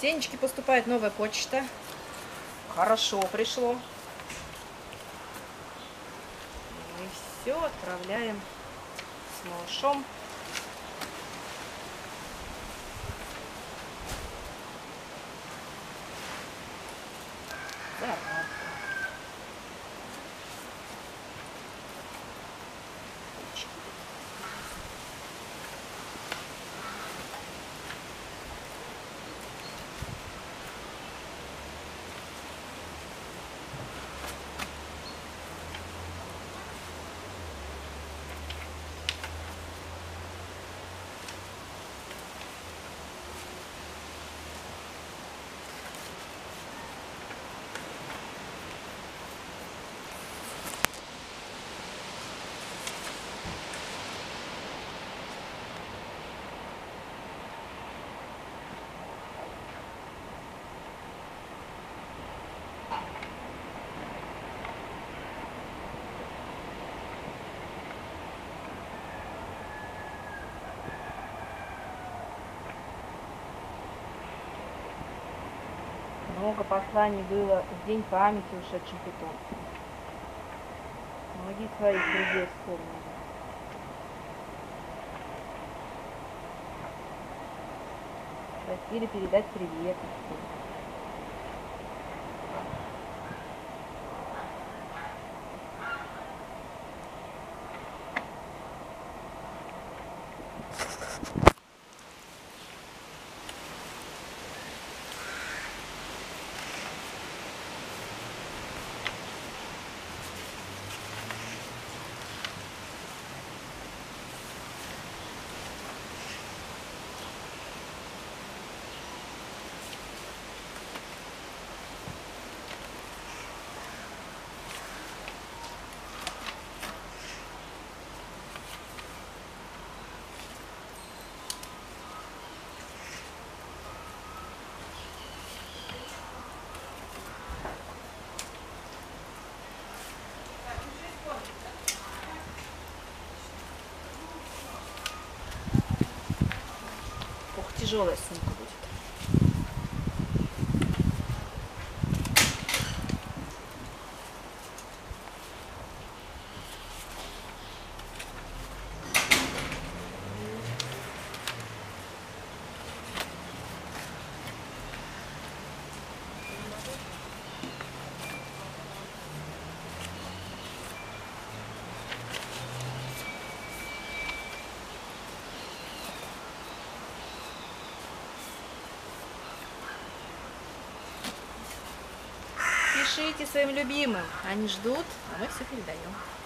Сенечки поступает новая почта. Хорошо пришло. Мы все отправляем с малышом. Заработал. Много посланий было в день памяти ушедшим питомцам. Многие своих друзей вспомнили. Просили передать привет. Ох, тяжелая сумка будет. Пишите своим любимым, они ждут, а мы все передаем.